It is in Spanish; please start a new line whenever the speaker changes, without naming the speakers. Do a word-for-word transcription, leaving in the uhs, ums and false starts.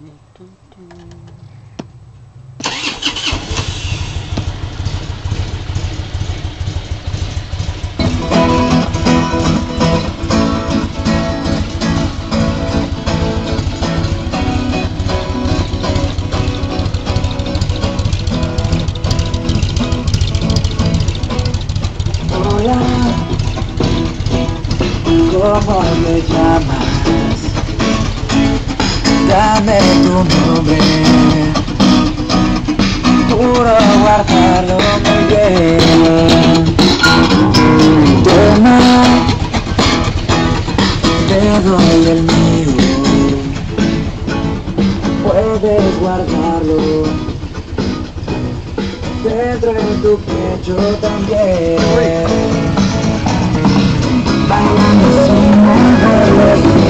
Hola, ¿cómo me llamas? Dame tu nombre, juro guardarlo muy bien. Toma, te doy el mío, puedes guardarlo dentro de tu pecho también. Bailando sin moverlos.